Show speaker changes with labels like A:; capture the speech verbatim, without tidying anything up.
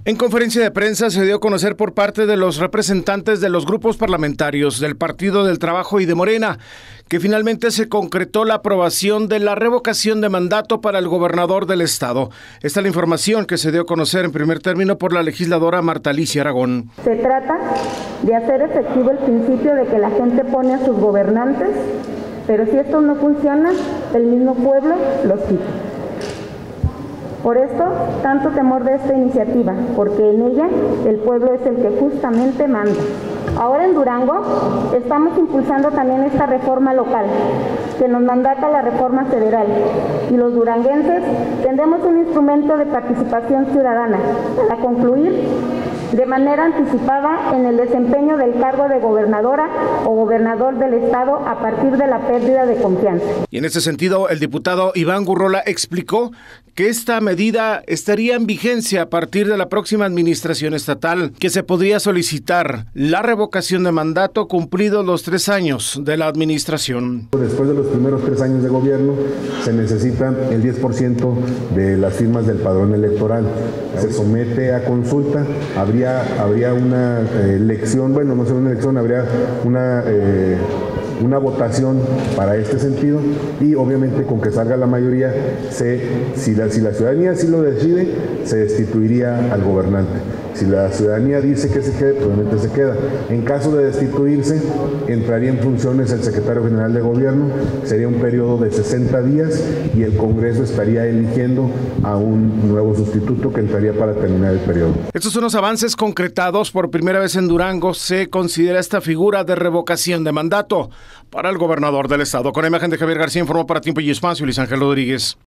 A: En conferencia de prensa se dio a conocer por parte de los representantes de los grupos parlamentarios del Partido del Trabajo y de Morena que finalmente se concretó la aprobación de la revocación de mandato para el gobernador del estado. Esta es la información que se dio a conocer en primer término por la legisladora Marta Alicia Aragón.
B: Se trata de hacer efectivo el principio de que la gente pone a sus gobernantes, pero si esto no funciona, el mismo pueblo los quita. Por esto, tanto temor de esta iniciativa, porque en ella el pueblo es el que justamente manda. Ahora en Durango estamos impulsando también esta reforma local, que nos mandata la reforma federal, y los duranguenses tendremos un instrumento de participación ciudadana para concluir de manera anticipada en el desempeño del cargo de gobernadora o gobernador del estado a partir de la pérdida de confianza.
A: Y en ese sentido, el diputado Iván Gurrola explicó que esta medida estaría en vigencia a partir de la próxima administración estatal, que se podría solicitar la revocación de mandato cumplidos los tres años de la administración.
C: Después de los primeros tres años de gobierno, se necesita el diez por ciento de las firmas del padrón electoral. Se somete a consulta, habría habría una eh, elección, bueno, no sé, una elección, habría una, eh, una votación para este sentido y obviamente con que salga la mayoría, se, si, la, si la ciudadanía así lo decide, se destituiría al gobernante. Si la ciudadanía dice que se quede, probablemente se queda. En caso de destituirse, entraría en funciones el secretario general de gobierno, sería un periodo de sesenta días y el Congreso estaría eligiendo a un nuevo sustituto que entraría para terminar el periodo.
A: Estos son los avances concretados. Por primera vez en Durango se considera esta figura de revocación de mandato para el gobernador del estado. Con la imagen de Javier García informó para Tiempo y Espacio Luis Ángel Rodríguez.